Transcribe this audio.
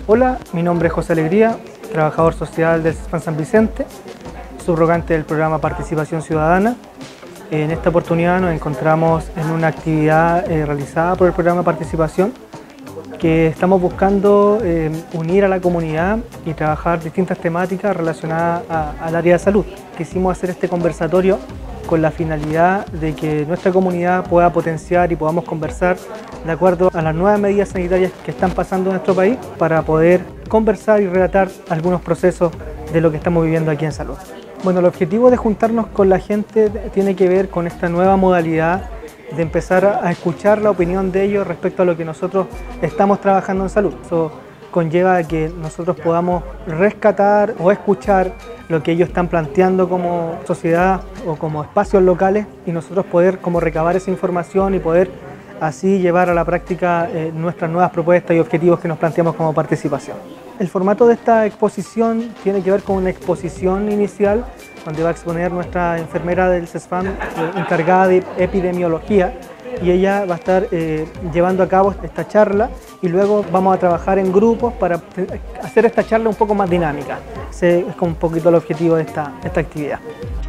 Hola, mi nombre es José Alegría, trabajador social del CESFAM San Vicente, subrogante del programa Participación Ciudadana. En esta oportunidad nos encontramos en una actividad realizada por el programa Participación, que estamos buscando unir a la comunidad y trabajar distintas temáticas relacionadas al área de salud. Quisimos hacer este conversatorio con la finalidad de que nuestra comunidad pueda potenciar y podamos conversar de acuerdo a las nuevas medidas sanitarias que están pasando en nuestro país para poder conversar y relatar algunos procesos de lo que estamos viviendo aquí en salud. Bueno, el objetivo de juntarnos con la gente tiene que ver con esta nueva modalidad de empezar a escuchar la opinión de ellos respecto a lo que nosotros estamos trabajando en salud. Eso conlleva a que nosotros podamos rescatar o escuchar lo que ellos están planteando como sociedad o como espacios locales y nosotros poder como recabar esa información y poder así llevar a la práctica nuestras nuevas propuestas y objetivos que nos planteamos como participación. El formato de esta exposición tiene que ver con una exposición inicial donde va a exponer nuestra enfermera del CESFAM encargada de epidemiología y ella va a estar llevando a cabo esta charla y luego vamos a trabajar en grupos para hacer esta charla un poco más dinámica. Ese es como un poquito el objetivo de esta actividad.